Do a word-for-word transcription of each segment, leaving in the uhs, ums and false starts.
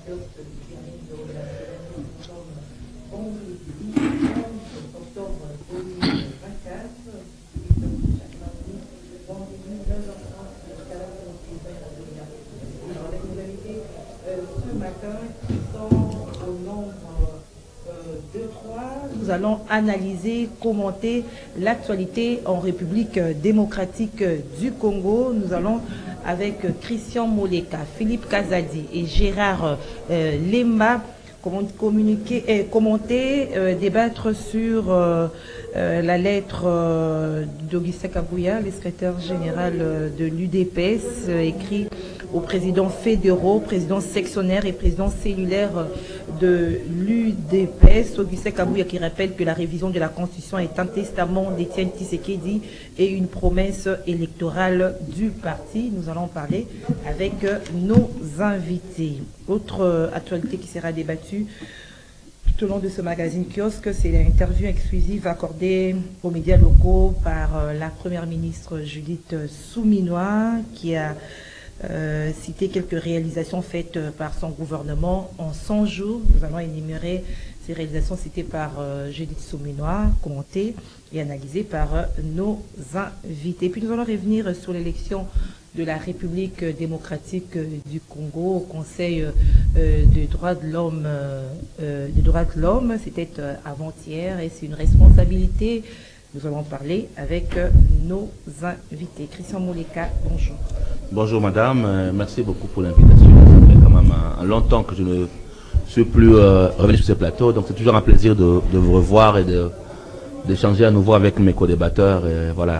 Nous allons analyser, commenter l'actualité en République démocratique du Congo. Nous allons avec Christian Moleka, Philippe Kazadi et Gérard euh, Lemba communiquer, euh, commenter, euh, débattre sur euh, euh, la lettre euh, d'Augustin Kabouya, le secrétaire général euh, de l'U D P S, euh, écrit aux présidents fédéraux, présidents sectionnaires et présidents cellulaires de l'U D P S. Augustin Kabouya qui rappelle que la révision de la Constitution est un testament d'Étienne Tshisekedi et une promesse électorale du parti. Nous allons parler avec nos invités. Autre actualité qui sera débattue tout au long de ce magazine kiosque, c'est l'interview exclusive accordée aux médias locaux par la première ministre Judith Souminois qui a Euh, citer quelques réalisations faites euh, par son gouvernement en cent jours. Nous allons énumérer ces réalisations citées par euh, Judith Souminois, commentées et analysées par euh, nos invités. Puis nous allons revenir sur l'élection de la République démocratique du Congo au Conseil euh, des droits de l'homme. Euh, des droits de l'homme, c'était euh, avant-hier et c'est une responsabilité. Nous allons parler avec euh, nos invités. Christian Moleka, bonjour. Bonjour madame, euh, merci beaucoup pour l'invitation. Ça fait quand même un, un long temps que je ne suis plus euh, revenu sur ce plateau, donc c'est toujours un plaisir de, de vous revoir et d'échanger à nouveau avec mes co-débatteurs. Et voilà.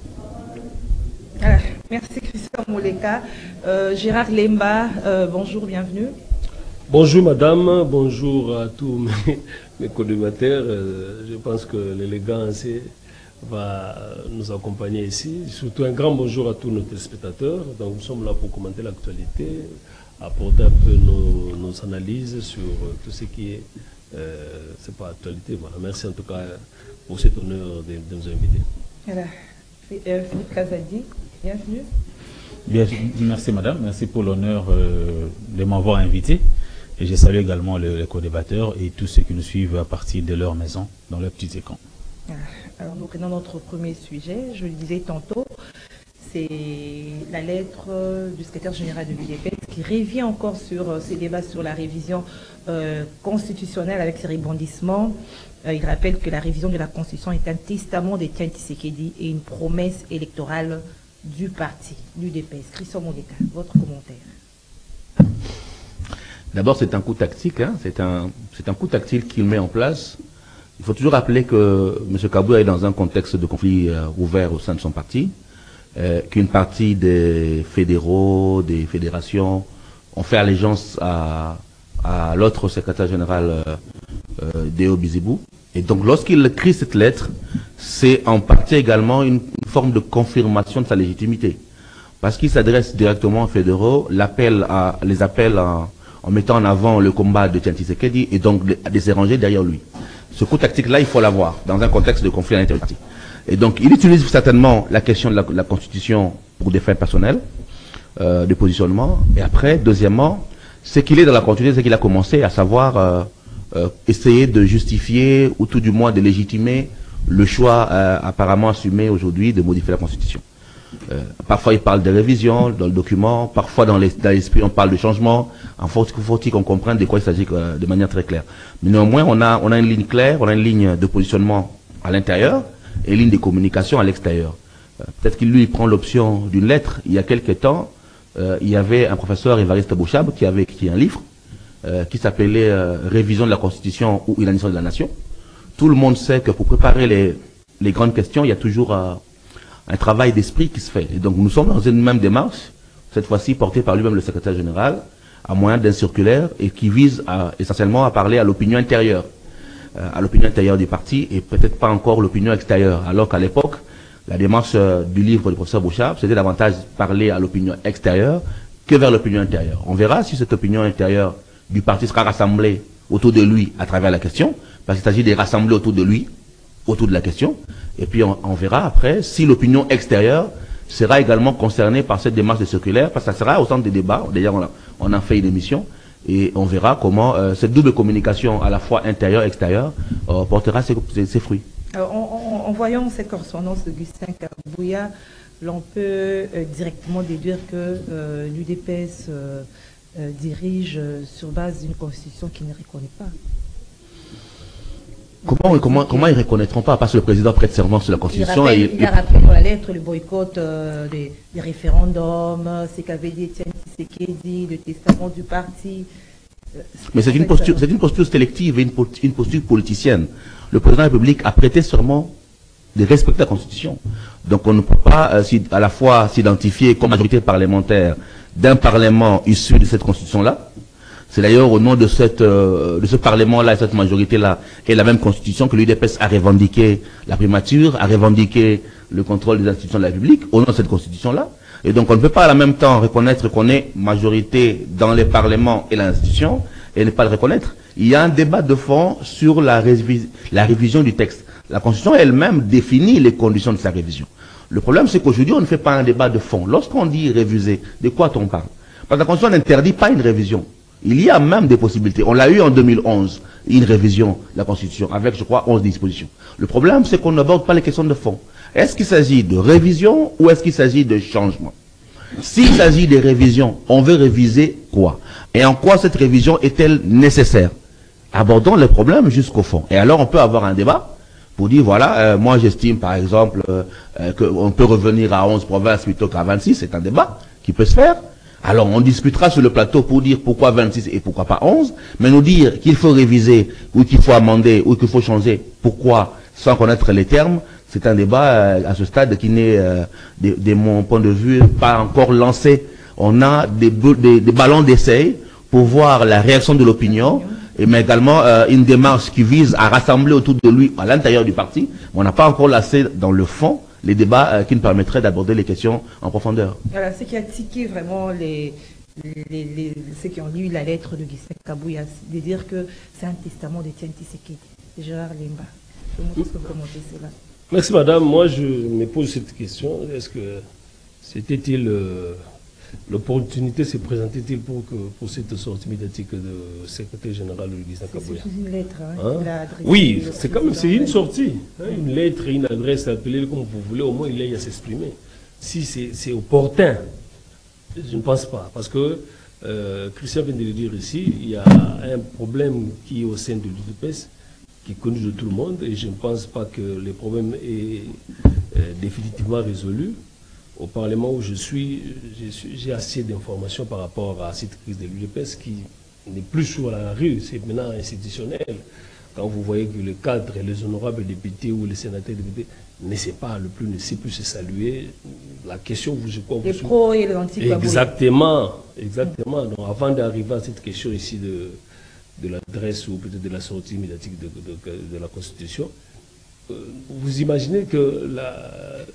Ah, merci Christian Moleka. Euh, Gérard Lemba, euh, bonjour, bienvenue. Bonjour madame, bonjour à tous mes, mes co-débatteurs. Euh, je pense que l'élégance va nous accompagner ici. Surtout un grand bonjour à tous nos téléspectateurs. Donc nous sommes là pour commenter l'actualité, apporter un peu nos, nos analyses sur tout ce qui est, euh, c'est pas actualité. Voilà. Merci en tout cas pour cet honneur de, de nous inviter. Voilà. Philippe Kazadi, bienvenue. Bien, merci madame, merci pour l'honneur euh, de m'avoir invité. Et je salue également les, les co-débatteurs et tous ceux qui nous suivent à partir de leur maison, dans leurs petits écrans. Alors nous prenons notre premier sujet, je le disais tantôt, c'est la lettre du secrétaire général de l'U D P S qui revient encore sur euh, ces débats sur la révision euh, constitutionnelle avec ses rebondissements. Euh, il rappelle que la révision de la Constitution est un testament d'Étienne Tshisekedi et une promesse électorale du parti, l'U D P S. Christian Moleka, votre commentaire. D'abord, c'est un coup tactique, hein, c'est un, c'est un coup tactique qu'il met en place. Il faut toujours rappeler que M. Kabouya est dans un contexte de conflit euh, ouvert au sein de son parti, euh, qu'une partie des fédéraux, des fédérations ont fait allégeance à, à l'autre secrétaire général euh, euh, Déo Bizibou. Et donc lorsqu'il écrit cette lettre, c'est en partie également une, une forme de confirmation de sa légitimité. Parce qu'il s'adresse directement aux fédéraux, l'appel à, les appelle en, en mettant en avant le combat de Etienne Tshisekedi et donc de, de se ranger derrière lui. Ce coup tactique-là, il faut l'avoir dans un contexte de conflit à l'intérieur du parti. Et donc, il utilise certainement la question de la, la Constitution pour des fins personnelles, euh, de positionnement. Et après, deuxièmement, ce qu'il est dans la continuité, c'est qu'il a commencé à savoir euh, euh, essayer de justifier ou tout du moins de légitimer le choix euh, apparemment assumé aujourd'hui de modifier la Constitution. Euh, parfois, il parle de révision dans le document, parfois dans l'esprit, on parle de changement. En faut, faut-il qu'on comprenne de quoi il s'agit euh, de manière très claire. Mais néanmoins, on a, on a une ligne claire, on a une ligne de positionnement à l'intérieur et une ligne de communication à l'extérieur. Euh, Peut-être qu'il lui prend l'option d'une lettre. Il y a quelques temps, euh, il y avait un professeur, Évariste Bouchab, qui avait écrit un livre euh, qui s'appelait euh, Révision de la Constitution ou Inanition de la Nation. Tout le monde sait que pour préparer les, les grandes questions, il y a toujours euh, un travail d'esprit qui se fait. Et donc nous sommes dans une même démarche, cette fois-ci portée par lui-même le secrétaire général, à moyen d'un circulaire et qui vise à, essentiellement à parler à l'opinion intérieure, euh, à l'opinion intérieure du parti et peut-être pas encore l'opinion extérieure. Alors qu'à l'époque, la démarche euh, du livre du professeur Bouchab, c'était davantage parler à l'opinion extérieure que vers l'opinion intérieure. On verra si cette opinion intérieure du parti sera rassemblée autour de lui à travers la question, parce qu'il s'agit de rassembler autour de lui, autour de la question, et puis on, on verra après si l'opinion extérieure sera également concernée par cette démarche de circulaire, parce que ça sera au centre des débats. D'ailleurs, on, on a fait une émission, Et on verra comment euh, cette double communication, à la fois intérieure et extérieure, euh, portera ses, ses, ses fruits. Alors, en, en, en voyant cette correspondance de Gustin Kabouya, l'on peut euh, directement déduire que euh, l'U D P S euh, euh, dirige euh, sur base d'une constitution qui ne reconnaît pas. Comment, comment, comment ils ne reconnaîtront pas? Parce que le président prête serment sur la Constitution. Il, rappelle, et il, il a rappelé dans la lettre le boycott euh, des, des référendums, ce qu'avait dit Etienne Tshisekedi, le testament du parti. Mais c'est une posture, c'est une posture sélective et une, une posture politicienne. Le président de la République a prêté serment de respecter la Constitution. Donc on ne peut pas euh, si, à la fois s'identifier comme majorité parlementaire d'un Parlement issu de cette Constitution-là. C'est d'ailleurs au nom de, cette, euh, de ce Parlement-là et cette majorité-là et la même Constitution que l'U D P S a revendiqué la primature, a revendiqué le contrôle des institutions de la République au nom de cette Constitution-là. Et donc on ne peut pas en même temps reconnaître qu'on est majorité dans les parlements et l'institution et ne pas le reconnaître. Il y a un débat de fond sur la, révis la révision du texte. La Constitution elle-même définit les conditions de sa révision. Le problème, c'est qu'aujourd'hui, on ne fait pas un débat de fond. Lorsqu'on dit réviser, de quoi on parle? Parce que la Constitution n'interdit pas une révision. Il y a même des possibilités. On l'a eu en deux mille onze, une révision de la Constitution, avec, je crois, onze dispositions. Le problème, c'est qu'on n'aborde pas les questions de fond. Est-ce qu'il s'agit de révision ou est-ce qu'il s'agit de changement? S'il s'agit de révision, on veut réviser quoi? Et en quoi cette révision est-elle nécessaire? Abordons le problème jusqu'au fond. Et alors, on peut avoir un débat pour dire, voilà, euh, moi j'estime par exemple euh, euh, qu'on peut revenir à onze provinces plutôt qu'à vingt-six. C'est un débat qui peut se faire. Alors, on discutera sur le plateau pour dire pourquoi vingt-six et pourquoi pas onze, mais nous dire qu'il faut réviser, ou qu'il faut amender, ou qu'il faut changer, pourquoi, sans connaître les termes, c'est un débat euh, à ce stade qui n'est, euh, de, de mon point de vue, pas encore lancé. On a des, des, des ballons d'essai pour voir la réaction de l'opinion, et mais également euh, une démarche qui vise à rassembler autour de lui à l'intérieur du parti. On n'a pas encore lancé dans le fond les débats euh, qui nous permettraient d'aborder les questions en profondeur. Voilà, ce qui a tiqué vraiment les, les, les, les, ceux qui ont lu la lettre de Gustin Kabouya, de dire que c'est un testament d'Etienne Tshisekedi, de Gérard Lemba. Comment est-ce que vous commentez cela? Merci madame. Moi je me pose cette question. Est-ce que c'était-il euh, l'opportunité se présentait-il pour, que, pour cette sortie médiatique de secrétaire général de Gustin Kabouya? C'est une lettre. Hein, hein? Oui, c'est quand même c'est une sortie. Hein, une lettre, une adresse, appelée comme vous voulez, au moins il ait à s'exprimer. Si c'est opportun, je ne pense pas. Parce que euh, Christian vient de le dire ici, il y a un problème qui est au sein de l'U D P S, qui est connu de tout le monde, et je ne pense pas que le problème est euh, définitivement résolu. Au Parlement où je suis, j'ai assez d'informations par rapport à cette crise de l'U D P S qui n'est plus sur la rue, c'est maintenant institutionnel. Quand vous voyez que le cadre, les honorables députés ou les sénateurs députés ne sait pas le plus, ne sait plus se saluer, la question, je crois... Les pros et les anti-pros. Exactement, exactement. Donc avant d'arriver à cette question ici de... de l'adresse ou peut-être de la sortie médiatique de, de, de, de la Constitution, euh, vous imaginez que la,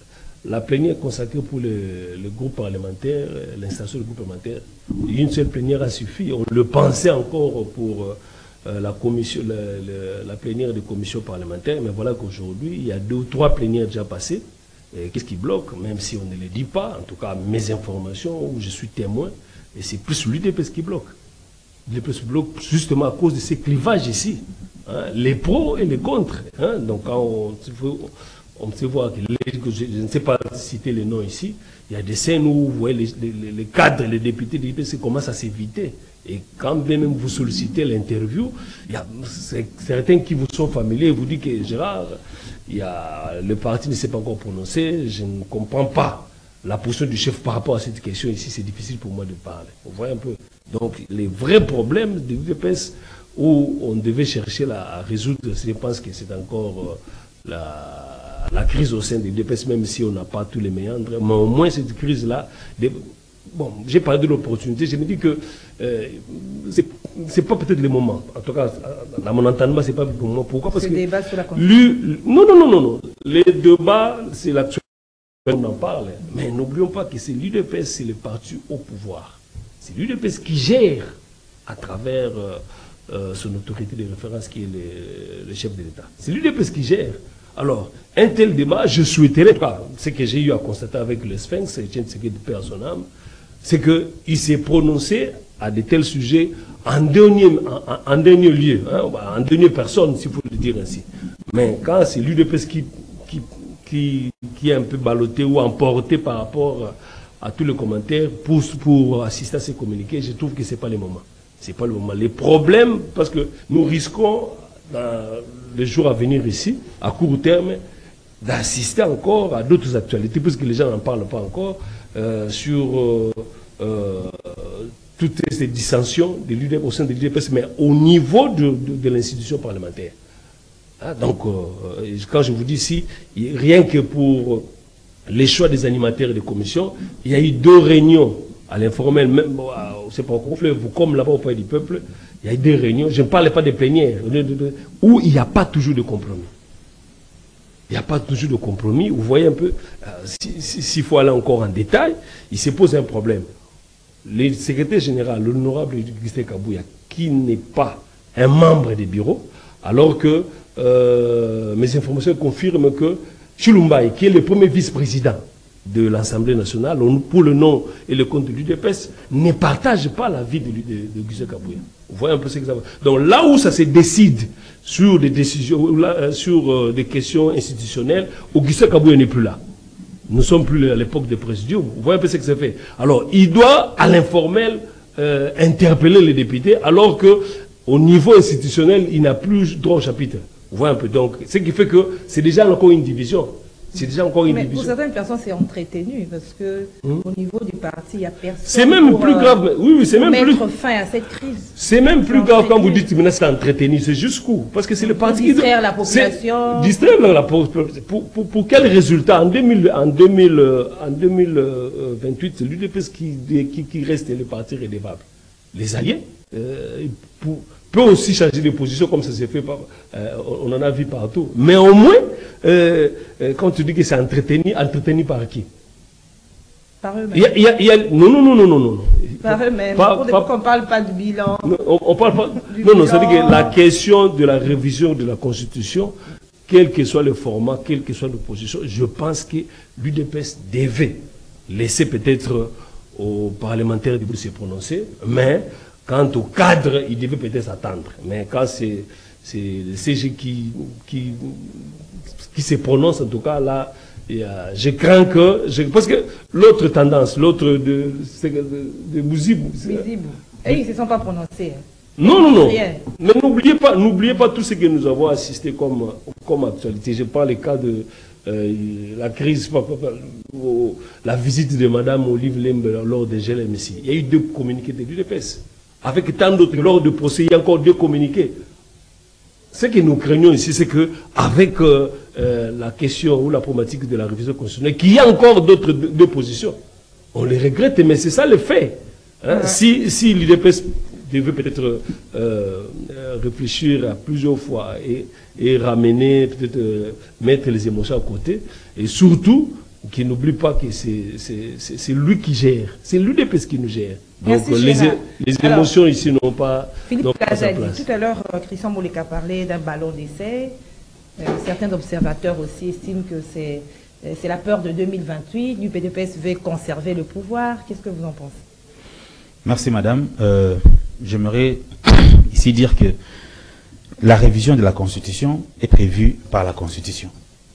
la plénière consacrée pour le, le groupe parlementaire, l'installation du groupe parlementaire, une seule plénière a suffi. On le pensait encore pour euh, la, commission, la, la, la plénière des commissions parlementaires, mais voilà qu'aujourd'hui, il y a deux ou trois plénières déjà passées. Qu'est-ce qui bloque? Même si on ne le dit pas, en tout cas mes informations, où je suis témoin, et c'est plus l'U D P S qui bloque. Les plus bloquent justement à cause de ces clivages ici, hein, les pros et les contre. Hein, donc quand on, on se voit que, les, que je, je ne sais pas citer les noms ici, il y a des scènes où vous voyez les, les, les cadres, les députés, les députés commencent à s'éviter. Et quand bien même vous sollicitez l'interview, il y a certains qui vous sont familiers vous disent que Gérard, il y a, le parti ne s'est pas encore prononcé, je ne comprends pas la position du chef par rapport à cette question ici, c'est difficile pour moi de parler. Vous voyez un peu. Donc, les vrais problèmes de l'U D P S où on devait chercher la, à résoudre, je pense que c'est encore euh, la, la crise au sein de l'U D P S, même si on n'a pas tous les méandres, mais au moins cette crise-là, bon, j'ai parlé de l'opportunité, je me dis que euh, c'est pas peut-être le moment. En tout cas, à mon entendement, c'est pas pour moi. Pourquoi? Parce que débat sur la Constitution. Non, non, non, non, non. Les débats, c'est l'actualité. On en parle, mais n'oublions pas que c'est l'U D P S, c'est le parti au pouvoir. C'est l'U D P S qui gère à travers euh, euh, son autorité de référence qui est le, le chef de l'État. C'est l'U D P S qui gère. Alors, un tel débat, je souhaiterais, ce que j'ai eu à constater avec le Sphinx, Etienne Tshisekedi de paix à son âme, c'est qu'il s'est prononcé à de tels sujets en dernier, en, en dernier lieu, hein, en dernière personne, s'il faut le dire ainsi. Mais quand c'est l'U D P S qui, qui, qui, qui est un peu ballotté ou emporté par rapport à tous les commentaires pour, pour assister à ces communiqués, je trouve que ce n'est pas le moment. Ce n'est pas le moment. Les problèmes, parce que nous risquons, dans les jours à venir ici, à court terme, d'assister encore à d'autres actualités, puisque les gens n'en parlent pas encore, euh, sur euh, euh, toutes ces dissensions de l'U D P S au sein de l'U D P S, mais au niveau de, de, de l'institution parlementaire. Hein, donc, euh, quand je vous dis ici, rien que pour les choix des animateurs et des commissions, il y a eu deux réunions à l'informel, même c'est pas au conflit, vous comme là-bas au Palais du Peuple, il y a eu des réunions, je ne parle pas des plénières, où il n'y a pas toujours de compromis. Il n'y a pas toujours de compromis. Vous voyez un peu, euh, s'il si, si faut aller encore en détail, il se pose un problème. Le secrétaire général, l'honorable Augustin Kabouya, qui n'est pas un membre des bureaux, alors que euh, mes informations confirment que Chilumbaï, qui est le premier vice-président de l'Assemblée nationale, pour le nom et le compte de l'U D P S, ne partage pas l'avis d'Augustin Kabouya. Vous voyez un peu ce que ça va. Donc là où ça se décide sur des décisions, là, sur euh, des questions institutionnelles, Augustin Kabouya n'est plus là. Nous ne sommes plus à l'époque des présidiums. Vous voyez un peu ce que ça fait. Alors, il doit, à l'informel, euh, interpeller les députés, alors que au niveau institutionnel, il n'a plus droit au chapitre. Vous voyez un peu. Donc, ce qui fait que c'est déjà encore une division. C'est déjà encore une Mais division. pour certaines personnes, c'est entretenu, parce que hum. au niveau du parti, il n'y a personne. C'est même pour, plus euh, grave. Oui, oui, c'est même mettre plus. fin à cette crise. C'est même plus grave quand vous dites que c'est entretenu. C'est jusqu'où? Parce que c'est le parti qui. Distraire la population. Distraire la population. Pour, pour, pour quel résultat? En, deux mille, en, deux mille, en deux mille vingt-huit, c'est l'U D P S qui, qui, qui reste le parti redevable. Les alliés euh, pour, peut aussi changer de position comme ça s'est fait, par, euh, on en a vu partout. Mais au moins, euh, euh, quand tu dis que c'est entretenu, entretenu par qui? Par eux-mêmes. Il y a, il y a, il y a, non, non, non, non, non, non. Par eux-mêmes. Pas, pas, on ne parle pas de bilan. Non, on, on parle pas. Non, non, ça veut dire que la question de la révision de la Constitution, quel que soit le format, quelle que soit l'opposition, je pense que l'U D P S devait laisser peut-être aux parlementaires de se prononcer, mais quant au cadre, il devait peut-être s'attendre. Mais quand c'est le C G qui, qui, qui se prononce, en tout cas, là, et, euh, je crains que... Je, parce que l'autre tendance, l'autre de, de, de Bouzibou... Bouzibou. Et ils ne se sont pas prononcés. Non, non, non. Rien. Mais n'oubliez pas, n'oubliez pas tout ce que nous avons assisté comme, comme actualité. Je parle le cas de euh, la crise, la visite de Mme Olive Lembe lors des G L M C. Il y a eu deux communiqués de l'U D P S. Avec tant d'autres, lors du procès, il y a encore deux communiqués. Ce que nous craignons ici, c'est qu'avec euh, euh, la question ou la problématique de la révision constitutionnelle, qu'il y a encore d'autres deux positions. On les regrette, mais c'est ça le fait. Hein? Ouais. Si, si l'U D P S devait peut-être euh, réfléchir à plusieurs fois et, et ramener, peut-être euh, mettre les émotions à côté, et surtout, qu'il n'oublie pas que c'est lui qui gère. C'est l'U D P S qui nous gère. Donc Merci, les, les émotions Alors, ici n'ont pas, Philippe pas sa place. place. Tout à l'heure, Christian Moleka parlait d'un ballon d'essai. Euh, certains observateurs aussi estiment que c'est euh, la peur de deux mille vingt-huit. L'U D P S veut conserver le pouvoir. Qu'est-ce que vous en pensez? Merci madame. Euh, J'aimerais ici dire que la révision de la Constitution est prévue par la Constitution.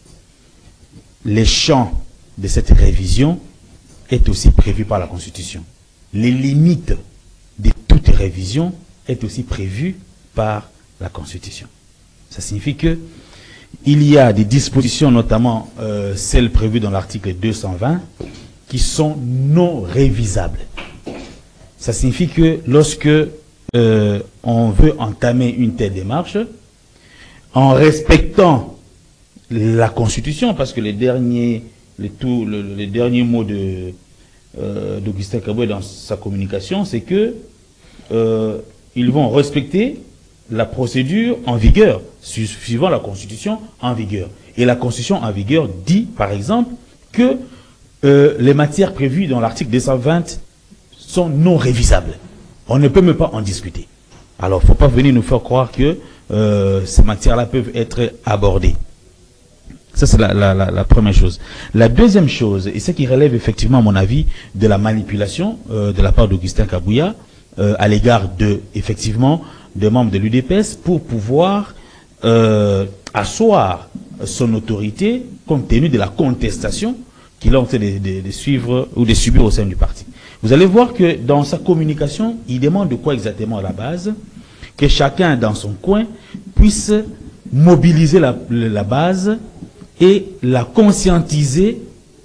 Les champs de cette révision est aussi prévu par la Constitution. Les limites de toute révision est aussi prévues par la Constitution. Ça signifie que il y a des dispositions, notamment euh, celles prévues dans l'article deux cent vingt, qui sont non révisables. Ça signifie que lorsque euh, on veut entamer une telle démarche, en respectant la Constitution, parce que les derniers, les, tout, le, les derniers mots de Euh, d'Augustin Kabouya dans sa communication, c'est que euh, ils vont respecter la procédure en vigueur, su suivant la Constitution en vigueur. Et la Constitution en vigueur dit, par exemple, que euh, les matières prévues dans l'article deux cent vingt sont non révisables. On ne peut même pas en discuter. Alors, il ne faut pas venir nous faire croire que euh, ces matières-là peuvent être abordées. Ça, c'est la, la, la, la première chose. La deuxième chose, et ce qui relève effectivement, à mon avis, de la manipulation euh, de la part d'Augustin Kabouya, euh, à l'égard de, effectivement, des membres de l'U D P S pour pouvoir euh, asseoir son autorité compte tenu de la contestation qu'il a en train de, de, de suivre ou de subir au sein du parti. Vous allez voir que dans sa communication, il demande de quoi exactement à la base? Que chacun dans son coin puisse mobiliser la, la base et la conscientiser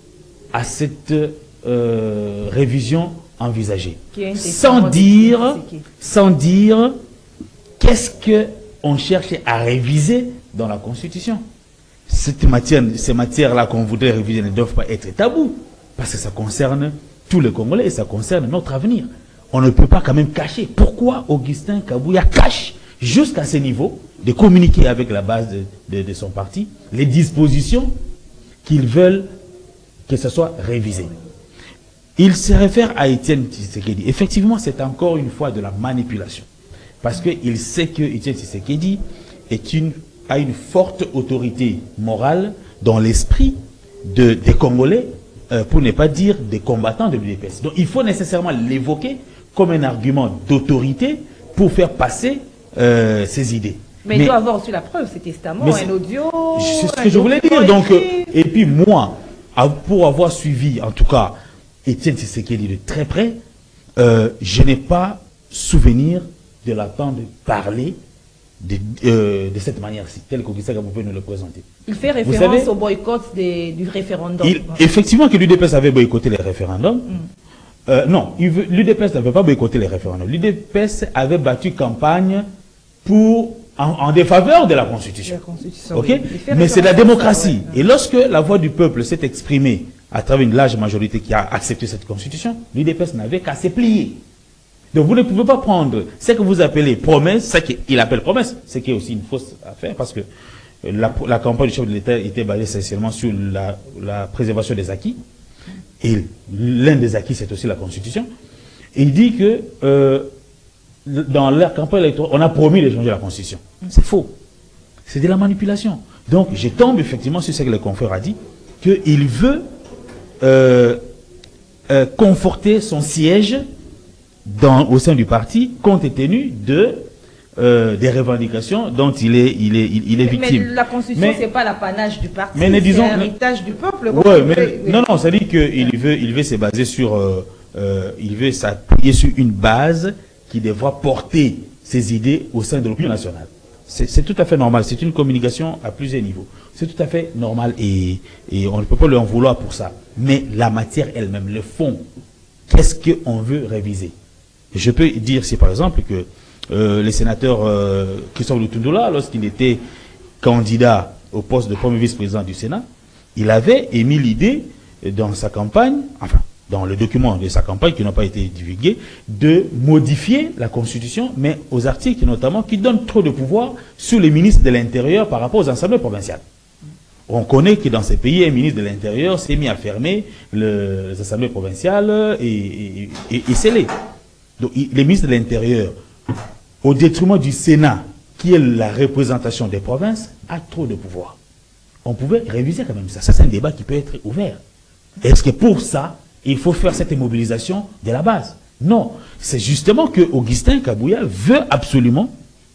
à cette euh, révision envisagée. Sans dire, sans dire qu'est-ce qu'on cherche à réviser dans la Constitution. Cette matière, ces matières-là qu'on voudrait réviser ne doivent pas être tabous, parce que ça concerne tous les Congolais et ça concerne notre avenir. On ne peut pas quand même cacher. Pourquoi Augustin Kabouya cache jusqu'à ce niveau de communiquer avec la base de, de, de son parti les dispositions qu'ils veulent que ce soit révisé? Il se réfère à Étienne Tshisekedi. Effectivement, c'est encore une fois de la manipulation. Parce qu'il sait que Étienne Tshisekedi est une, a une forte autorité morale dans l'esprit de, des Congolais, euh, pour ne pas dire des combattants de l'U D P S. Donc il faut nécessairement l'évoquer comme un argument d'autorité pour faire passer euh, ses idées. Mais, mais il doit avoir aussi la preuve, c'est testament, un audio. C'est ce que je voulais dire. Donc, euh, et puis moi, pour avoir suivi en tout cas Étienne Tshisekedi de très près, euh, je n'ai pas souvenir de l'entendre parler de, euh, de cette manière-ci, telle qu'Augustin Kabouya peut nous le présenter. Il fait référence savez, au boycott des, du référendum. Il, effectivement que l'U D P S avait boycotté les référendums. Mm. Euh, non, l'U D P S n'avait pas boycotté les référendums. L'U D P S avait battu campagne pour, en, en défaveur de la Constitution. La Constitution okay? Oui. Mais c'est la démocratie. Ça, ouais. Et lorsque la voix du peuple s'est exprimée à travers une large majorité qui a accepté cette Constitution, l'U D P S n'avait qu'à se plier. Donc vous ne pouvez pas prendre ce que vous appelez promesse, ce qu'il appelle promesse, ce qui est aussi une fausse affaire, parce que la, la campagne du chef de l'État était basée essentiellement sur la, la préservation des acquis. Et l'un des acquis, c'est aussi la Constitution. Et il dit que euh, dans la campagne électorale, on a promis de changer la Constitution. C'est faux. C'est de la manipulation. Donc je tombe effectivement sur ce que le confrère a dit, qu'il veut euh, euh, conforter son siège dans, au sein du parti, compte tenu de, euh, des revendications dont il est, il est, il, il est victime. Mais la Constitution, ce n'est pas l'apanage du parti, c'est l'héritage du peuple. Ouais, mais, mais, non, non, ça dit qu'il veut, il veut se baser sur, euh, euh, il veut s'appuyer sur une base qui devra porter ses idées au sein de l'opinion nationale. C'est tout à fait normal, c'est une communication à plusieurs niveaux. C'est tout à fait normal et, et on ne peut pas lui en vouloir pour ça. Mais la matière elle-même, le fond, qu'est-ce qu'on veut réviser? Je peux dire, si par exemple, que euh, le sénateur euh, Christophe Lutundula, lorsqu'il était candidat au poste de premier vice-président du Sénat, il avait émis l'idée dans sa campagne, enfin, dans le document de sa campagne qui n'ont pas été divulgués, de modifier la Constitution, mais aux articles notamment qui donnent trop de pouvoir sur les ministres de l'Intérieur par rapport aux assemblées provinciales. On connaît que dans ces pays, un ministre de l'Intérieur s'est mis à fermer le, les assemblées provinciales et, et, et, et scellé. Donc, les ministres de l'Intérieur, au détriment du Sénat, qui est la représentation des provinces, a trop de pouvoir. On pouvait réviser quand même ça. Ça, c'est un débat qui peut être ouvert. Est-ce que pour ça, il faut faire cette mobilisation de la base? Non. C'est justement que Augustin Kabouya veut absolument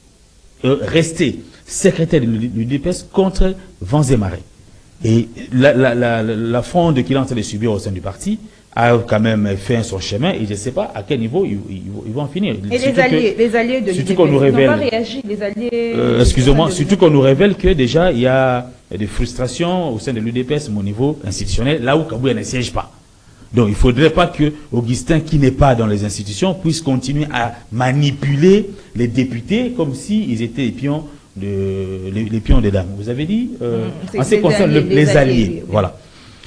euh, rester secrétaire de l'U D P S contre vents et marées. Et la, la, la, la fronde qu'il est en train de subir au sein du parti a quand même fait son chemin et je ne sais pas à quel niveau ils, ils, ils vont en finir. Et les alliés, que, les alliés de l'U D P S qu'on nous révèle, n'ont pas réagi, les alliés... Euh, Excusez-moi, surtout qu'on nous révèle que déjà il y a des frustrations au sein de l'U D P S au niveau institutionnel, là où Kabouya ne siège pas. Donc il ne faudrait pas que Augustin, qui n'est pas dans les institutions, puisse continuer à manipuler les députés comme s'ils étaient les pions, de, les, les pions des dames. Vous avez dit euh, mmh, en ce qui concerne les, les, les alliés. alliés oui. Voilà.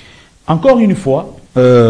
Encore une fois, euh,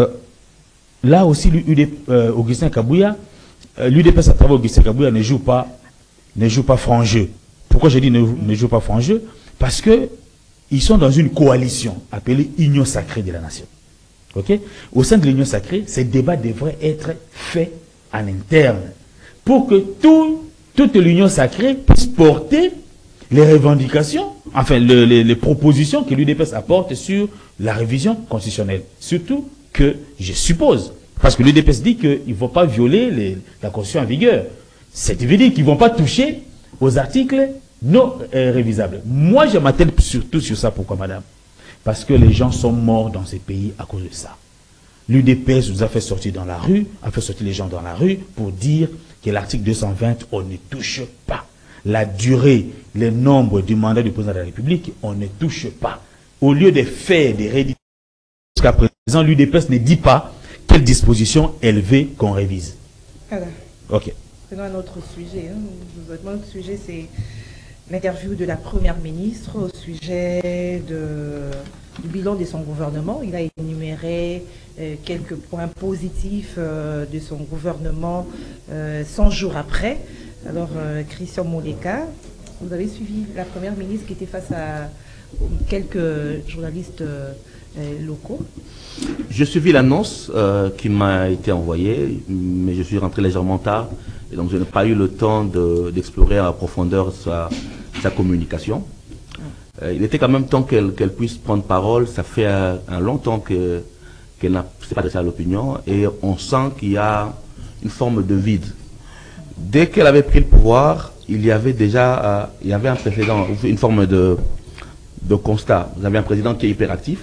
là aussi, euh, Augustin Kabouya, euh, l'U D P S à travers Augustin Kabouya ne joue pas, ne joue pas franc jeu. Pourquoi je dis ne, ne joue pas franc jeu? Parce que ils sont dans une coalition appelée Union Sacrée de la Nation. Okay? Au sein de l'Union Sacrée, ces débats devraient être faits en interne pour que tout, toute l'Union Sacrée puisse porter les revendications, enfin le, les, les propositions que l'U D P S apporte sur la révision constitutionnelle. Surtout que, je suppose, Parce que l'U D P S dit qu'ils ne vont pas violer les, la Constitution en vigueur. C'est veut dire qu'ils ne vont pas toucher aux articles non euh, révisables. Moi, je m'attelle surtout sur ça. Pourquoi, madame? Parce que les gens sont morts dans ces pays à cause de ça. L'U D P S nous a fait sortir dans la rue, a fait sortir les gens dans la rue pour dire que l'article deux cent vingt, on ne touche pas. La durée, le nombre du mandat du président de la République, on ne touche pas. Au lieu de faire des rééditations, jusqu'à présent, l'U D P S ne dit pas quelle disposition elle veut qu'on révise. Voilà. Ok. Prenons un autre sujet. Hein. Notre sujet, c'est l'interview de la Première ministre au sujet de, du bilan de son gouvernement. Il a énuméré euh, quelques points positifs euh, de son gouvernement euh, cent jours après. Alors, euh, Christian Moleka, vous avez suivi la Première ministre qui était face à quelques journalistes euh, locaux. J'ai suivi l'annonce euh, qui m'a été envoyée, mais je suis rentré légèrement tard, et donc je n'ai pas eu le temps d'explorer de, à profondeur sa, sa communication. Euh, il était quand même temps qu'elle qu'elle puisse prendre parole. Ça fait euh, un long temps qu'elle qu n'a pas adressé à l'opinion, et on sent qu'il y a une forme de vide. Dès qu'elle avait pris le pouvoir, il y avait déjà euh, il y avait un précédent, une forme de, de constat. Vous avez un président qui est hyperactif,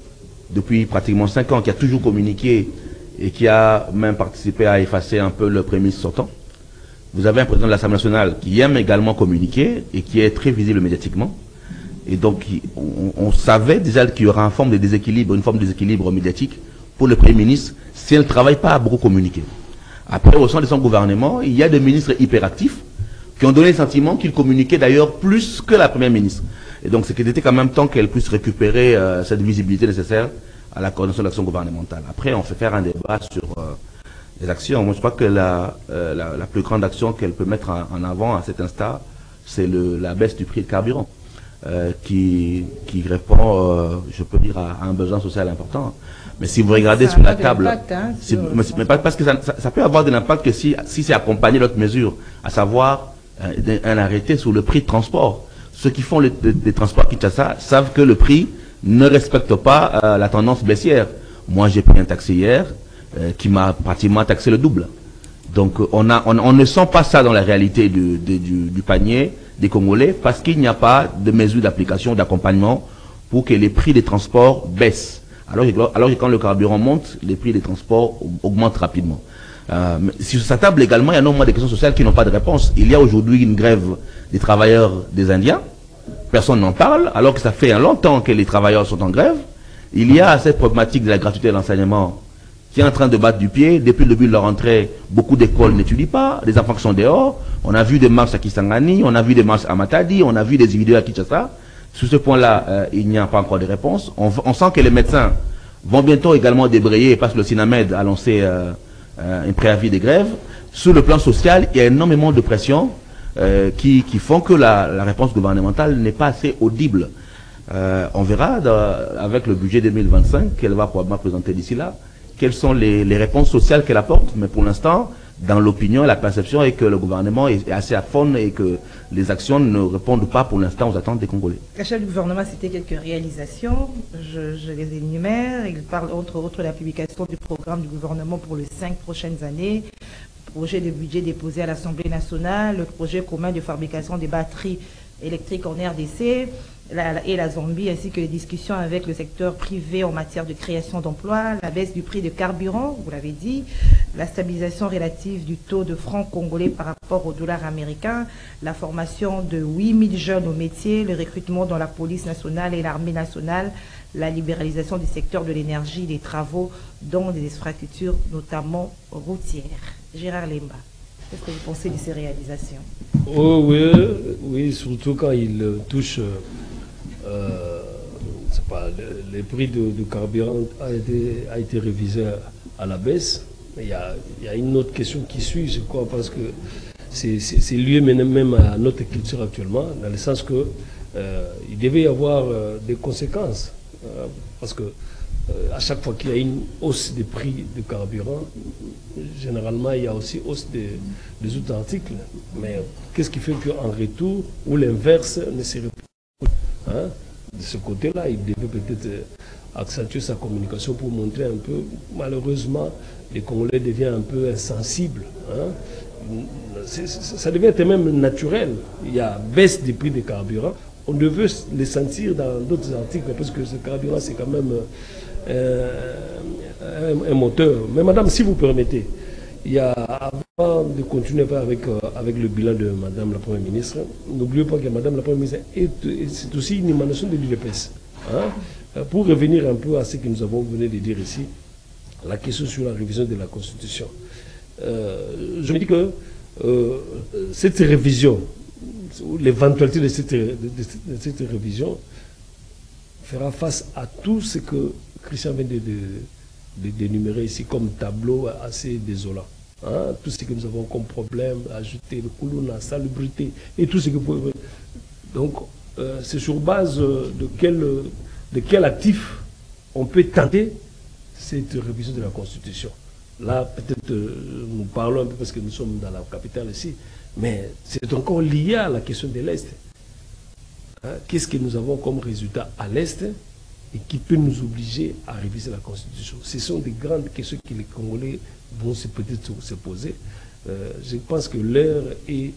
depuis pratiquement cinq ans, qui a toujours communiqué et qui a même participé à effacer un peu le premier ministre sortant. Vous avez un président de l'Assemblée nationale qui aime également communiquer et qui est très visible médiatiquement. Et donc, on, on savait déjà qu'il y aura une forme de déséquilibre, une forme de déséquilibre médiatique pour le Premier ministre si elle ne travaille pas à beaucoup communiquer. Après, au sein de son gouvernement, il y a des ministres hyperactifs qui ont donné le sentiment qu'ils communiquaient d'ailleurs plus que la Première ministre. Et donc, c'est qu'il était quand même temps qu'elle puisse récupérer euh, cette visibilité nécessaire à la coordination de l'action gouvernementale. Après, on fait faire un débat sur euh, les actions. Moi, je crois que la, euh, la, la plus grande action qu'elle peut mettre en, en avant à cet instant, c'est la baisse du prix de carburant, euh, qui, qui répond, euh, je peux dire, à, à un besoin social important. Mais si vous regardez ça sur la table, hein, si, sur, mais, mais pas, parce que ça, ça, ça peut avoir de l'impact que si, si c'est accompagné d'autres mesures, à savoir euh, un arrêté sur le prix de transport. Ceux qui font les, les, les transports Kinshasa savent que le prix ne respecte pas euh, la tendance baissière. Moi, j'ai pris un taxi hier euh, qui m'a pratiquement taxé le double. Donc, euh, on, a, on, on ne sent pas ça dans la réalité du, du, du, du panier des Congolais parce qu'il n'y a pas de mesures d'application, d'accompagnement pour que les prix des transports baissent. Alors, alors que quand le carburant monte, les prix des transports augmentent rapidement. Euh, mais sur sa table également, il y a nombre de questions sociales qui n'ont pas de réponse. Il y a aujourd'hui une grève des travailleurs des Indiens. Personne n'en parle, alors que ça fait un longtemps que les travailleurs sont en grève. Il y a cette problématique de la gratuité de l'enseignement qui est en train de battre du pied. Depuis le début de leur rentrée, beaucoup d'écoles n'étudient pas, les enfants qui sont dehors. On a vu des marches à Kisangani, on a vu des marches à Matadi, on a vu des vidéos à Kinshasa. Sur ce point-là, euh, il n'y a pas encore de réponse. On, on sent que les médecins vont bientôt également débrayer parce que le SINAMED a lancé euh, euh, un préavis de grève. Sur le plan social, il y a énormément de pression euh, qui, qui font que la, la réponse gouvernementale n'est pas assez audible. Euh, on verra dans, avec le budget deux mille vingt-cinq qu'elle va probablement présenter d'ici là, quelles sont les, les réponses sociales qu'elle apporte. Mais pour l'instant, dans l'opinion, la perception est que le gouvernement est assez aphone et que les actions ne répondent pas pour l'instant aux attentes des Congolais. La chef du gouvernement, c'était quelques réalisations, je, je les énumère. Il parle entre autres de la publication du programme du gouvernement pour les cinq prochaines années, projet de budget déposé à l'Assemblée nationale, le projet commun de fabrication des batteries électriques en R D C la, et la Zambie, ainsi que les discussions avec le secteur privé en matière de création d'emplois, la baisse du prix de carburant, vous l'avez dit, la stabilisation relative du taux de franc congolais par rapport au dollar américain, la formation de huit mille jeunes au métier, le recrutement dans la police nationale et l'armée nationale, la libéralisation du secteur de l'énergie, des travaux dans des infrastructures, notamment routières. Gérard Lemba, qu'est-ce que vous pensez de ces réalisations? Oh, oui, oui, surtout quand il touche, euh, c'est pas, le, le prix de, de carburant a été, a été révisé à, à la baisse. Il y, a, il y a une autre question qui suit, je crois, parce que c'est lié même à notre culture actuellement, dans le sens que euh, il devait y avoir euh, des conséquences, euh, parce que euh, à chaque fois qu'il y a une hausse des prix de carburant, généralement il y a aussi hausse des, des autres articles. Mais qu'est-ce qui fait qu'en retour, ou l'inverse ne se répète pas, hein? de ce côté-là, il devait peut-être accentuer sa communication pour montrer un peu, malheureusement, les Congolais deviennent un peu insensibles. Hein. C'est, ça devient même naturel. Il y a baisse des prix des carburants. On devait les sentir dans d'autres articles, parce que ce carburant, c'est quand même euh, un, un moteur. Mais madame, si vous permettez, il y a, avant de continuer avec, euh, avec le bilan de madame la Première ministre, n'oubliez pas que madame la Première ministre, est, c'est aussi une émanation de l'U D P S. Hein. Pour revenir un peu à ce que nous avons venu de dire ici, la question sur la révision de la Constitution. Euh, je me dis que euh, cette révision, l'éventualité de cette, de, de cette révision fera face à tout ce que Christian vient de, de, de d'énumérer ici comme tableau assez désolant. Hein? Tout ce que nous avons comme problème, ajouter le coulon, la salubrité et tout ce que vous pouvez... Donc, euh, c'est sur base de quel, de quel actif on peut tenter cette révision de la Constitution. Là, peut-être, euh, nous parlons un peu parce que nous sommes dans la capitale ici, mais c'est encore lié à la question de l'Est. Hein? Qu'est-ce que nous avons comme résultat à l'Est et qui peut nous obliger à réviser la Constitution? Ce sont des grandes questions que les Congolais vont se, peut-être se poser. Euh, je pense que l'heure est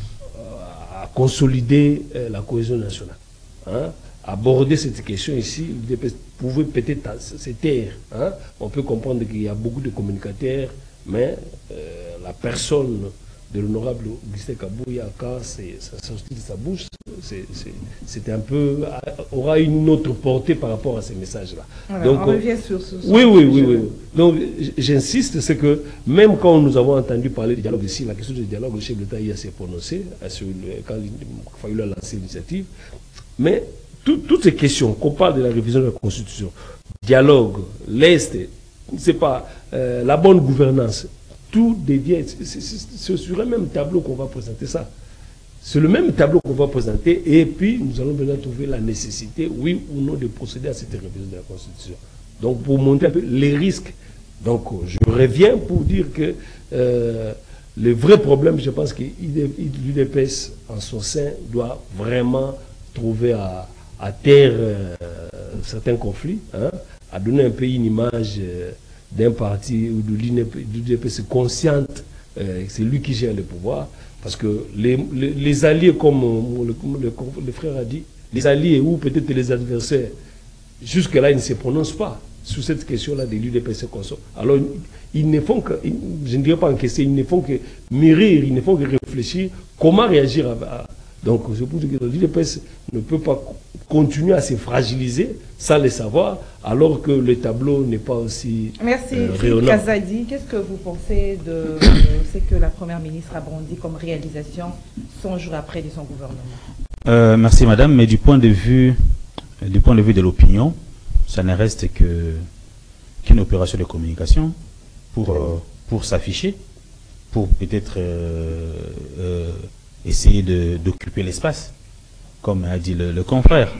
euh, à consolider euh, la cohésion nationale. Hein? Aborder cette question ici, vous pouvez peut-être se taire. Hein? On peut comprendre qu'il y a beaucoup de communicateurs, mais euh, la personne de l'honorable Augustin Kabouya, quand c'est sorti de sa bouche, c'est un peu, aura une autre portée par rapport à ces messages-là. Voilà, donc, on revient sur ce. Oui, oui, oui, oui. Donc, j'insiste, c'est que même quand nous avons entendu parler du dialogue ici, la question du dialogue, le chef de l'État y a s'est prononcé, sur le, quand il a fallu lancer l'initiative, mais tout, toutes ces questions, qu'on parle de la révision de la Constitution, dialogue, l'Est, c'est pas euh, la bonne gouvernance, tout devient, c'est sur le même tableau qu'on va présenter ça. C'est le même tableau qu'on va présenter et puis nous allons maintenant trouver la nécessité, oui ou non, de procéder à cette révision de la Constitution. Donc pour montrer un peu les risques. Donc je reviens pour dire que euh, le vrai problème, je pense que l'U D P S en son sein doit vraiment trouver à, à terre euh, certains conflits, hein, à donner un peu une image euh, d'un parti ou de l'U D P S consciente, euh, c'est lui qui gère le pouvoir, parce que les, les, les alliés, comme le, le, le frère a dit, les alliés ou peut-être les adversaires, jusque-là, ils ne se prononcent pas sur cette question-là de l'U D P S consort. Alors, ils ne font que, je ne dirais pas encaisser, ils ne font que mûrir, ils ne font que réfléchir comment réagir à... à donc, je pense que l'U D P S ne peut pas continuer à se fragiliser sans le savoir, alors que le tableau n'est pas aussi Merci. Euh, Philippe Kazadi, qu'est-ce que vous pensez de ce que la Première ministre a brandi comme réalisation cent jours après de son gouvernement? euh, Merci madame, mais du point de vue, du point de vue de l'opinion, ça ne reste que qu'une opération de communication pour, euh, pour s'afficher, pour peut-être euh, euh, essayer d'occuper l'espace, comme a dit le, le confrère.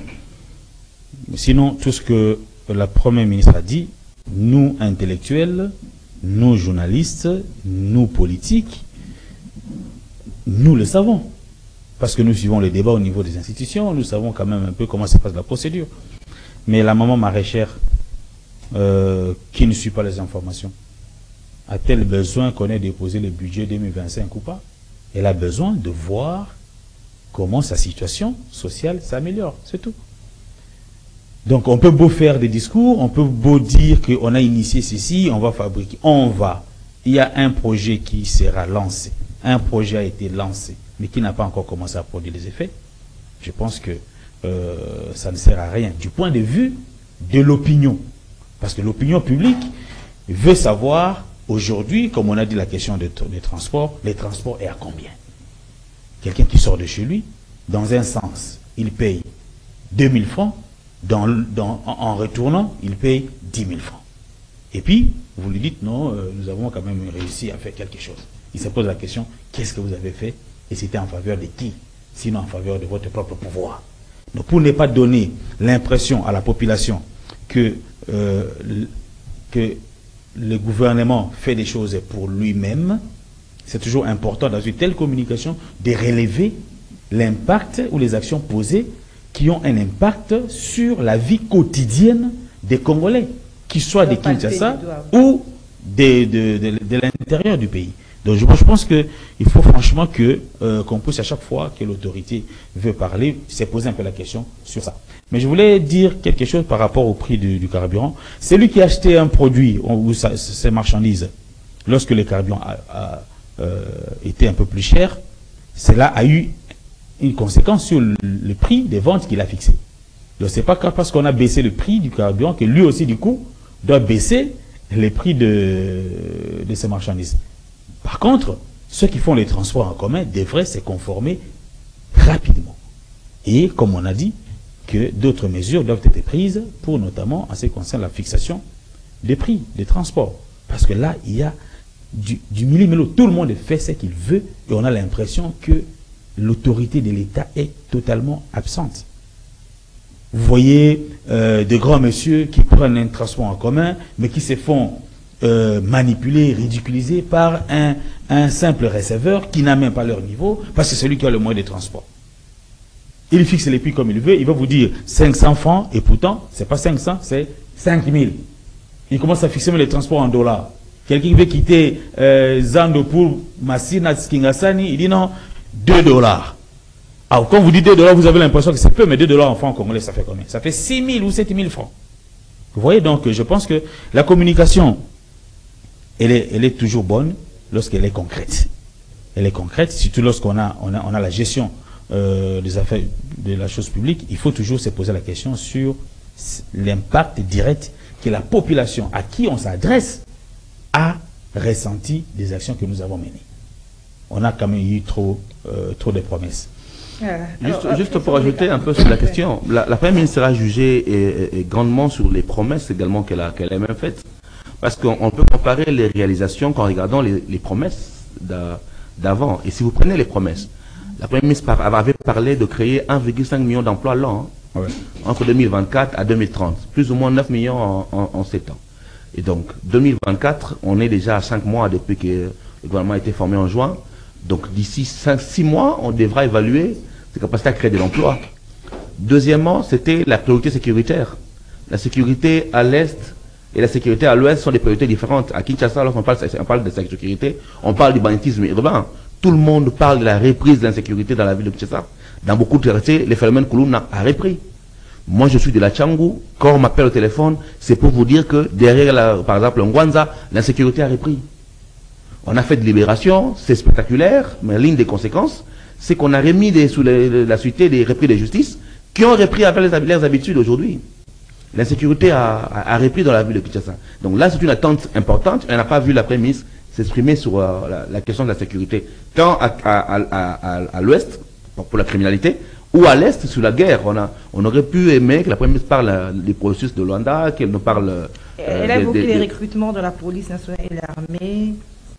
Sinon, tout ce que la Première ministre a dit, nous intellectuels, nous journalistes, nous politiques, nous le savons. Parce que nous suivons les débats au niveau des institutions, nous savons quand même un peu comment se passe la procédure. Mais la maman maraîchère, euh, qui ne suit pas les informations, a-t-elle besoin qu'on ait déposé le budget deux mille vingt-cinq ou pas? Elle a besoin de voir comment sa situation sociale s'améliore, c'est tout. Donc on peut beau faire des discours, on peut beau dire qu'on a initié ceci, on va fabriquer, on va. Il y a un projet qui sera lancé, un projet a été lancé, mais qui n'a pas encore commencé à produire les effets. Je pense que euh, ça ne sert à rien du point de vue de l'opinion. Parce que l'opinion publique veut savoir aujourd'hui, comme on a dit la question des de transports, les transports est à combien? Quelqu'un qui sort de chez lui, dans un sens, il paye deux mille francs, dans, dans, en, en retournant, il paye dix mille francs. Et puis, vous lui dites, non, euh, nous avons quand même réussi à faire quelque chose. Il se pose la question, qu'est-ce que vous avez fait? Et c'était en faveur de qui? Sinon en faveur de votre propre pouvoir. Donc pour ne pas donner l'impression à la population que, euh, que le gouvernement fait des choses pour lui-même, c'est toujours important dans une telle communication de relever l'impact ou les actions posées qui ont un impact sur la vie quotidienne des Congolais, qu'ils soient de Kinshasa ou de, de, de, de l'intérieur du pays. Donc je, je pense qu'il faut franchement que euh, qu'on puisse à chaque fois que l'autorité veut parler, se poser un peu la question sur ça. Mais je voulais dire quelque chose par rapport au prix du, du carburant. Celui qui a acheté un produit ou ses marchandises, lorsque le carburant a, a euh, été un peu plus cher, cela a eu une conséquence sur le, le prix des ventes qu'il a fixé. Donc c'est pas parce qu'on a baissé le prix du carburant que lui aussi du coup doit baisser les prix de, de ses marchandises. Par contre, ceux qui font les transports en commun devraient se conformer rapidement. Et comme on a dit, que d'autres mesures doivent être prises pour notamment en ce qui concerne la fixation des prix des transports. Parce que là, il y a du, du millimètre. Tout le monde fait ce qu'il veut et on a l'impression que l'autorité de l'État est totalement absente. Vous voyez euh, de grands messieurs qui prennent un transport en commun, mais qui se font euh, manipuler, ridiculiser par un, un simple receveur qui n'a même pas leur niveau, parce que c'est celui qui a le moyen de transport. Il fixe les prix comme il veut, il va vous dire cinq cents francs, et pourtant, c'est pas cinq cents, c'est cinq mille. Il commence à fixer les transports en dollars. Quelqu'un qui veut quitter euh, Zando pour Massina, Kingasani, il dit non, deux dollars. Alors, quand vous dites deux dollars, vous avez l'impression que c'est peu, mais deux dollars en francs congolais, ça fait combien? Ça fait six mille ou sept mille francs. Vous voyez donc, je pense que la communication, elle est, elle est toujours bonne lorsqu'elle est concrète. Elle est concrète, surtout lorsqu'on a, on a, on a la gestion euh, des affaires de la chose publique. Il faut toujours se poser la question sur l'impact direct que la population à qui on s'adresse a ressenti des actions que nous avons menées. On a quand même eu trop, euh, trop de promesses. Voilà. Juste, Alors, juste pour ajouter un peu sur la question, la, la Première ministre a jugé et, et, et grandement sur les promesses également qu'elle a, qu'elle a même faites. Parce qu'on peut comparer les réalisations qu'en regardant les, les promesses d'avant. Et si vous prenez les promesses, la Première ministre par, avait parlé de créer un virgule cinq million d'emplois l'an, hein, ouais. entre deux mille vingt-quatre à deux mille trente, plus ou moins neuf millions en, en, en sept ans. Et donc, deux mille vingt-quatre, on est déjà à cinq mois depuis que le gouvernement a été formé en juin. Donc, d'ici six mois, on devra évaluer ses capacités à créer de l'emploi. Deuxièmement, c'était la priorité sécuritaire. La sécurité à l'Est et la sécurité à l'Ouest sont des priorités différentes. À Kinshasa, lorsqu'on parle, on parle de sécurité, on parle du banditisme urbain. Tout le monde parle de la reprise de l'insécurité dans la ville de Kinshasa. Dans beaucoup de quartiers, les phénomènes Koulouna a repris. Moi, je suis de la Tchangou. Quand on m'appelle au téléphone, c'est pour vous dire que derrière, la, par exemple, Ngwanza, l'insécurité a repris. On a fait de libération, c'est spectaculaire, mais l'une des conséquences, c'est qu'on a remis des, sous les, la suite des repris de justice qui ont repris avec les, leurs habitudes aujourd'hui. L'insécurité a, a, a repris dans la ville de Kinshasa. Donc là, c'est une attente importante. On n'a pas vu la Première ministre s'exprimer sur euh, la, la question de la sécurité, tant à, à, à, à, à l'Ouest, pour la criminalité, ou à l'Est, sur la guerre. On, a, on aurait pu aimer que la Première ministre parle euh, des processus de Luanda, qu'elle nous parle... Euh, Elle a évoqué les recrutements de la police nationale et l'armée.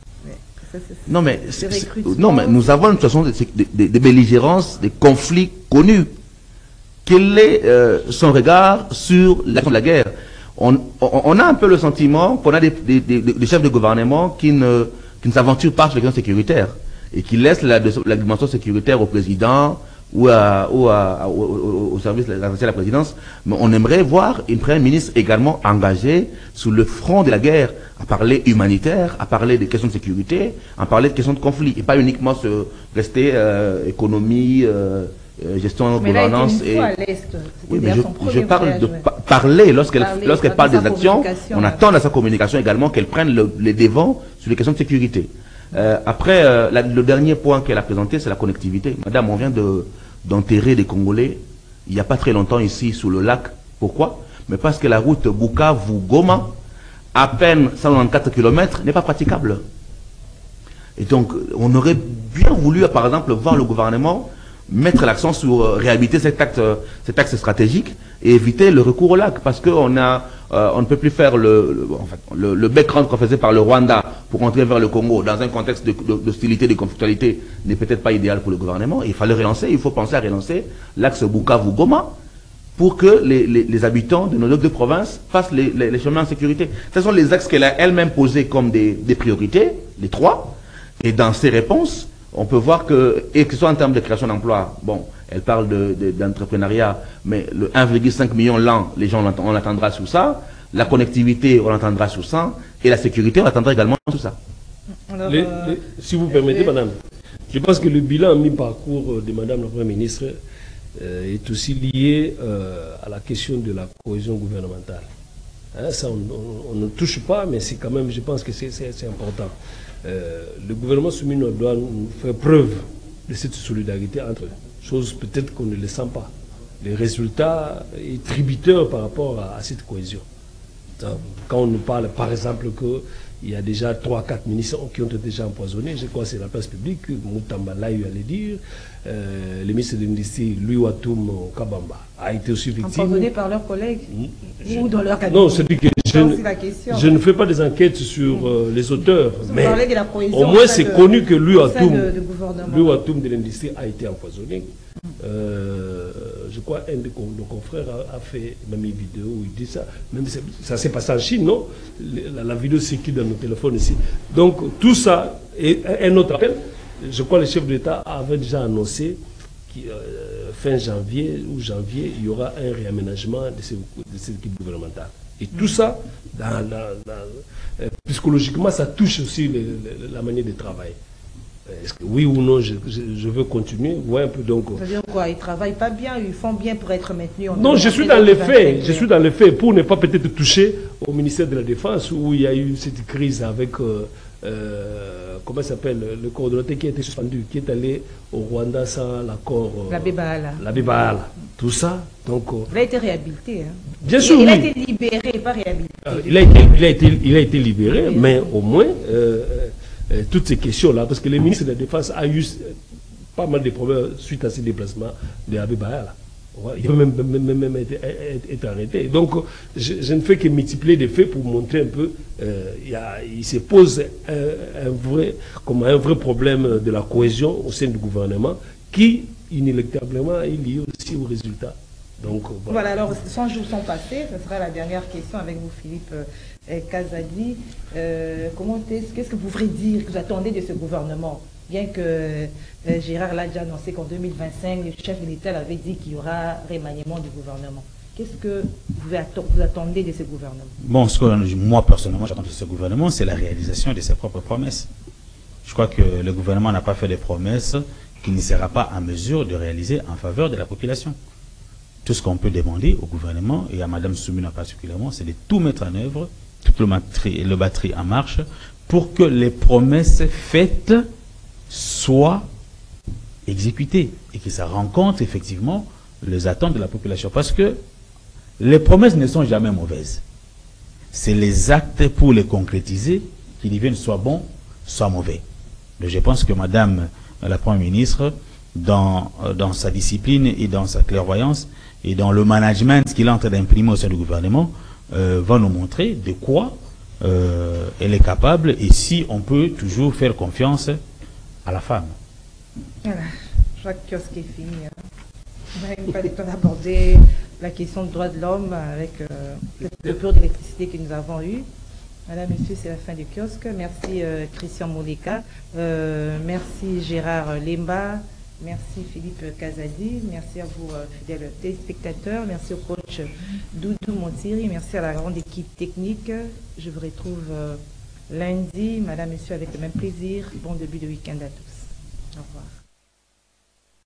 Non mais, non mais nous avons une situation de, de, de, de belligérance, de conflits connus. Quel est euh, son regard sur l'action de la guerre? on, on, on a un peu le sentiment qu'on a des, des, des, des chefs de gouvernement qui ne, qui ne s'aventurent pas sur les questions sécuritaires et qui laissent la, la dimension sécuritaire au président ou, à, ou à, au, au, au service de la présidence. Mais on aimerait voir une première ministre également engagée sur le front de la guerre, à parler humanitaire, à parler des questions de sécurité, à parler de questions de conflit, et pas uniquement se rester euh, économie, euh, gestion, mais gouvernance. Là, et... à l'Est. Oui, mais je, je parle de pa parler, lorsqu'elle lorsqu'elle parle des actions, on attend à sa communication également qu'elle prenne le, les devants sur les questions de sécurité. Euh, après, euh, la, le dernier point qu'elle a présenté, c'est la connectivité. Madame, on vient de d'enterrer des Congolais il n'y a pas très longtemps ici sous le lac. Pourquoi? Mais parce que la route Bukavu-Goma, à peine cent quatre kilomètres, n'est pas praticable. Et donc, on aurait bien voulu, par exemple, voir le gouvernement mettre l'accent sur euh, réhabiliter cet axe, euh, cet axe stratégique et éviter le recours au lac, parce qu'on a, euh, on ne peut plus faire le, le, en fait, le, le background qu'on faisait par le Rwanda pour entrer vers le Congo dans un contexte d'hostilité, de, de, de conflictualité n'est peut-être pas idéal pour le gouvernement. Il fallait relancer, il faut penser à relancer l'axe Bukavu-Goma pour que les, les, les habitants de nos deux provinces fassent les, les, les chemins en sécurité. Ce sont les axes qu'elle a elle-même posés comme des, des priorités, les trois, et dans ses réponses, on peut voir que, et que ce soit en termes de création d'emplois, bon, elle parle d'entrepreneuriat, de, de, mais le un virgule cinq million l'an, les gens, on l'attendra sous ça. La connectivité, on l'attendra sous ça. Et la sécurité, on l'attendra également sous ça. Alors, les, les, si vous permettez, madame, je pense que le bilan mi-parcours de madame la Première ministre euh, est aussi lié euh, à la question de la cohésion gouvernementale. Hein, ça, on, on, on ne touche pas, mais c'est quand même, je pense que c'est important. Euh, le gouvernement soumis doit nous faire preuve de cette solidarité entre eux, chose peut-être qu'on ne le sent pas. Les résultats est tributaire par rapport à, à cette cohésion. Quand on nous parle, par exemple, qu'il y a déjà trois quatre ministres qui ont été déjà empoisonnés, je crois que c'est la presse publique, Moutamba Laïu allait dire, euh, le ministre de l'Industrie, Louis Watoum Kabamba, a été aussi victime. Empoisonnés par leurs collègues mmh. ou dans leur cabinet. Non, c'est que je, ne, je ne fais pas des enquêtes sur mmh. euh, les auteurs, vous mais au moins c'est connu que Louis Watoum de, de, Louis Watoum de l'Industrie a été empoisonné. Mmh. Euh, je crois un de nos confrères a, a fait même une vidéo où il dit ça. Même ça s'est passé en Chine, non? La, la vidéo circule dans nos téléphones ici. Donc tout ça, et un autre appel, je crois que le chef de l'État avait déjà annoncé qu'à euh, fin janvier ou janvier, il y aura un réaménagement de, ce, de cette équipe gouvernementale. Et tout ça, dans la, dans, euh, psychologiquement, ça touche aussi le, le, la manière de travailler. Est-ce que oui ou non, je, je, je veux continuer? Ouais, un peu donc. Ça veut dire quoi? Ils ne travaillent pas bien, ils font bien pour être maintenus. Non, je suis dans les faits. Je suis dans les faits pour ne pas peut-être toucher au ministère de la Défense où il y a eu cette crise avec, euh, euh, comment ça s'appelle, le coordonnateur qui a été suspendu, qui est allé au Rwanda sans l'accord. Euh, L'abbé Bahala. L'abbé Bahala. Tout ça, donc. Euh, il a été réhabilité. Hein. Bien sûr. Il, il oui. a été libéré, pas réhabilité. Euh, il, a été, il, a été, il a été libéré, oui. Mais au moins. Euh, Euh, toutes ces questions-là, parce que le ministre de la Défense a eu pas mal de problèmes suite à ces déplacements de Abbé Bahala. Il peut même, même, même, même être, être, être arrêté. Donc, je, je ne fais que multiplier des faits pour montrer un peu, euh, il, y a, il se pose un, un, vrai, comme un vrai problème de la cohésion au sein du gouvernement qui, inéluctablement, est lié aussi aux résultats. Donc, voilà. voilà, alors cent jours sont passés, ce sera la dernière question avec vous, Philippe euh, Kazadi. Euh, comment qu'est-ce que vous voudrez dire, que vous attendez de ce gouvernement? Bien que euh, Gérard l'a déjà annoncé qu'en deux mille vingt-cinq, le chef militaire avait dit qu'il y aura remaniement du gouvernement. Qu'est-ce que vous, attend, vous attendez de ce gouvernement? Bon, ce que moi personnellement j'attends de ce gouvernement, c'est la réalisation de ses propres promesses. Je crois que le gouvernement n'a pas fait des promesses qu'il ne sera pas en mesure de réaliser en faveur de la population. Tout ce qu'on peut demander au gouvernement, et à Mme Soumina particulièrement, c'est de tout mettre en œuvre, toute le batterie, le batterie en marche, pour que les promesses faites soient exécutées et que ça rencontre effectivement les attentes de la population. Parce que les promesses ne sont jamais mauvaises. C'est les actes pour les concrétiser qui deviennent soit bons, soit mauvais. Donc je pense que Mme la Première ministre, dans, dans sa discipline et dans sa clairvoyance, et dans le management qu'il est en train d'imprimer au sein du gouvernement, euh, va nous montrer de quoi euh, elle est capable et si on peut toujours faire confiance à la femme. Voilà, je crois que kiosque est fini. Hein. Il n'y a pas le temps d'aborder la question du droit de l'homme avec euh, le coupure d'électricité que nous avons eu. Madame, Monsieur, c'est la fin du kiosque. Merci euh, Christian Moleka. Euh, merci Gérard Lemba. Merci Philippe Kazadi, merci à vous euh, fidèles téléspectateurs, merci au coach Doudou Montiri, merci à la grande équipe technique. Je vous retrouve euh, lundi, Madame, Monsieur, avec le même plaisir. Bon début de week-end à tous. Au revoir.